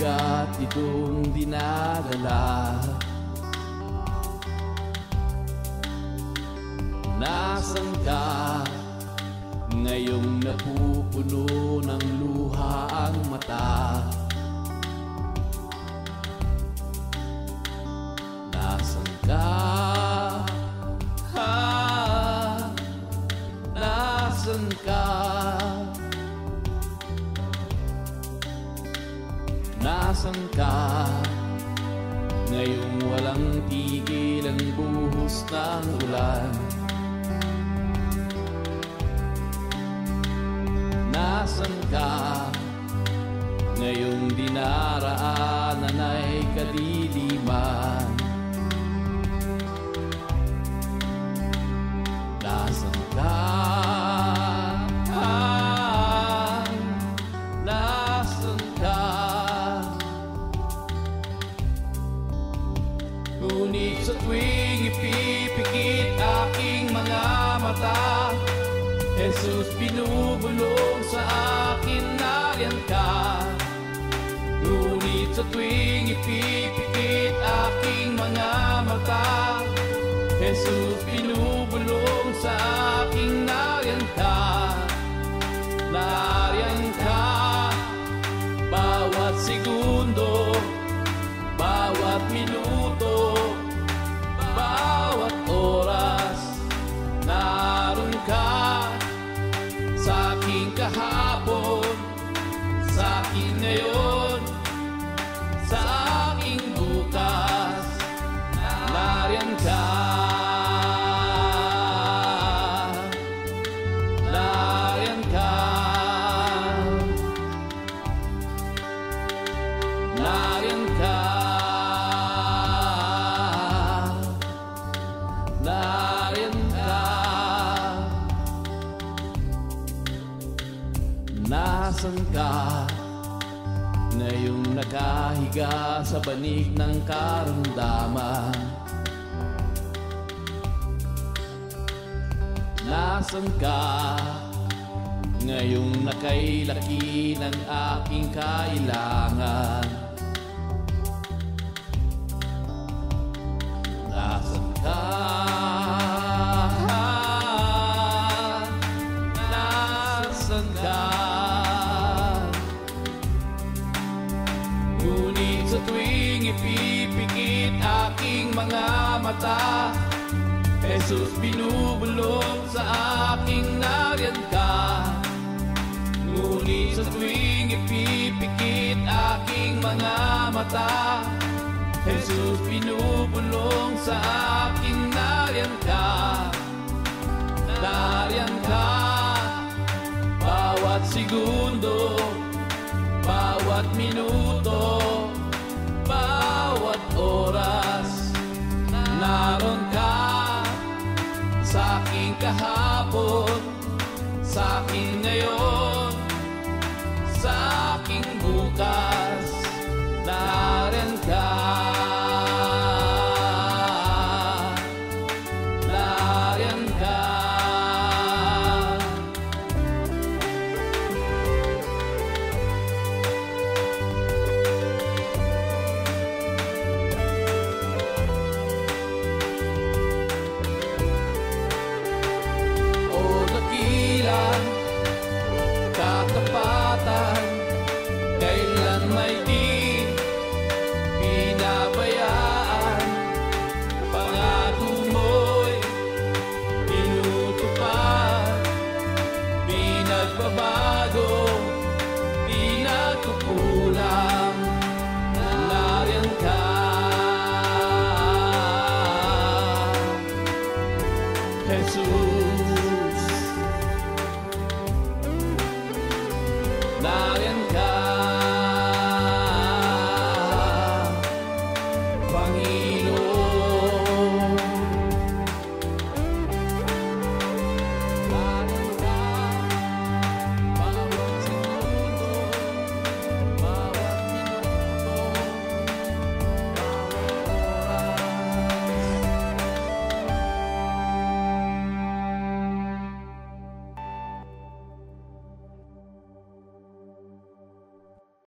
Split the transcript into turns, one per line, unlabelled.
bigat itong dinadala. Nasaan ka ngayong napupuno ng luha ang mata? Nasaan ka? Nasaan ka? Nasaan ka ngayong walang tigil ang buhos ng ulan? Nasaan ka ngayong dinaraanan ay kadiliman? Nasaan ka? Nasaan ka? Ngunit sa tuwing ipipikit aking mga mata, Jesus, binubulong sa akin, nariyan ka. Ngunit sa tuwing ipipikit aking mga mata, Jesus, binubulong sa aking, nariyan ka. Nariyan ka, bawat segundo, bawat minuto, bawat oras, naroon ka. Sa aking kahapon, sa aking ngayon, sa aking bukas, nariyan ka. Nariyan ka. Nariyan ka. Nariyan ka. Nasaan ka ngayong nakahiga sa banig ng karamdaman? Nasaan ka ngayong nakailaki ng aking kailangan? Nasaan ka? Nasaan ka? Ngunit sa tuwing ipipikit aking mga mata, Jesus, binubulong sa aking, nariyan ka. Ngunit sa tuwing ipipikit aking mga mata, Jesus, binubulong sa aking, nariyan ka. Nariyan ka, bawat segundo, bawat minuto, bawat oras, naroon ka. Sa aking kahapon, sa aking ngayon, sa aking bukas, nariyan ka. Nariyan ka. Katapatan, kailan may di pinabayaan. Pangako mo'y tinutupad, di nagbabago, di nagkukulang. Nariyan ka. Jesus, nariyan ka. Panginoon.